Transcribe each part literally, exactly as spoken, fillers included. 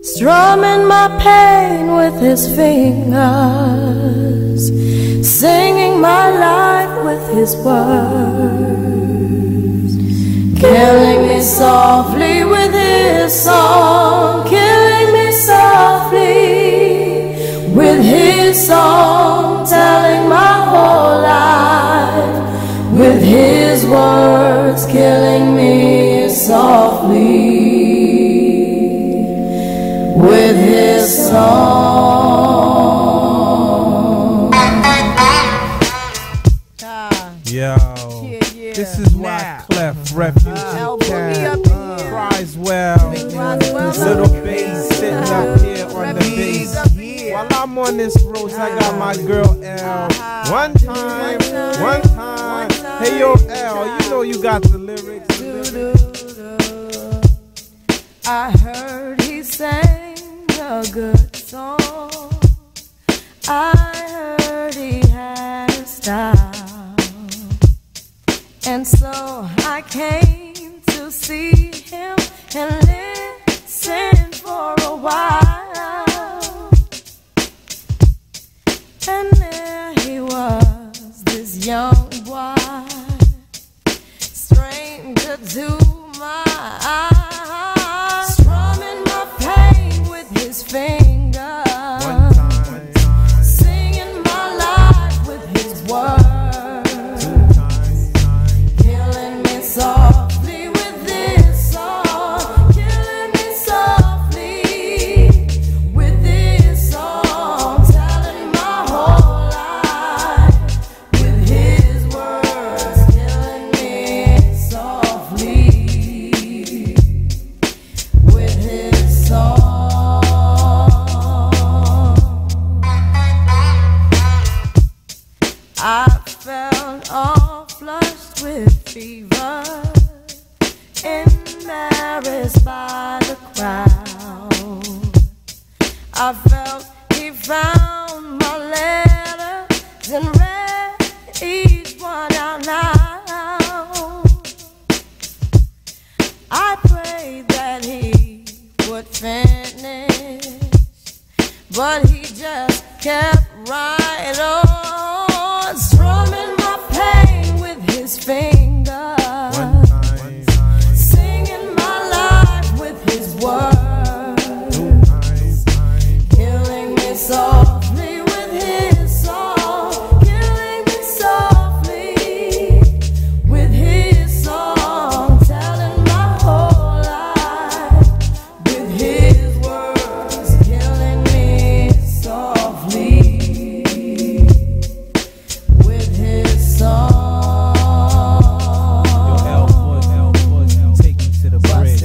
strumming my pain with his fingers, singing my life with his words, killing me softly with his song, killing me softly with his song, telling my whole life with his words, killing me softly with his song. Yo, this is why Clef Refugee Cat cries well. Little bass sitting up here on the bass. While I'm on this road, I got my girl L. One time, one time. Hey yo L, you know you got the lyrics. I heard he sang a good song. I heard he had a style, and so I came to see him and listen for a while. And there he was, this young boy, stranger to my eyes, strumming my pain with his fingers, One time, singing my life with his words, two times, killing me softly with this song, killing me softly with this song, telling my whole life with his words, killing me softly with his song. I felt all flushed with fever, embarrassed by the crowd. I felt he found my letters and read each one out loud. I prayed that he would finish, but he just kept right on, strumming my pain with his fingers, one time, singing my life with his words, two times, killing me softly with his song, killing me softly with his song, telling my whole life with his words, killing me softly with his song. Yo, L Foot, L Foot, take you to the bridge.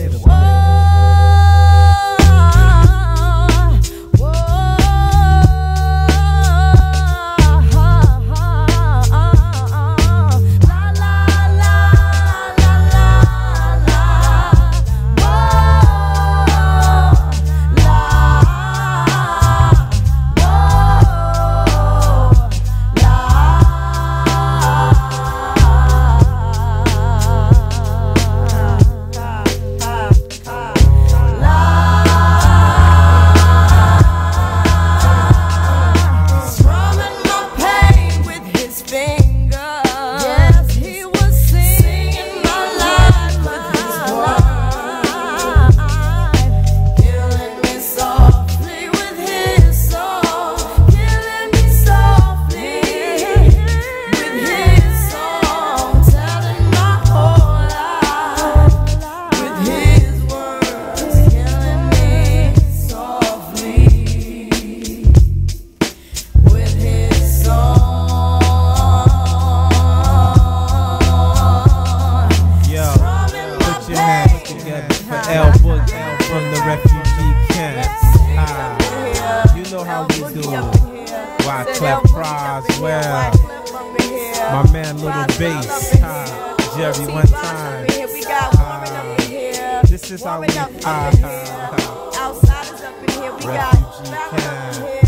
Strumming my pain with his fingers. Yes, he was singing my life with his words, killing me softly with his song, killing me softly with his song, telling my whole life with his words, killing me softly with his song. Yo, put your hands together for L Book from the Refugee Camp. Ah, you know how we do. Why Clef cries well. My man Little Bass, ah, Jerry one time. Ah, this is how we ah, ah, ah. Outsiders up in here, we got Refugee Camp.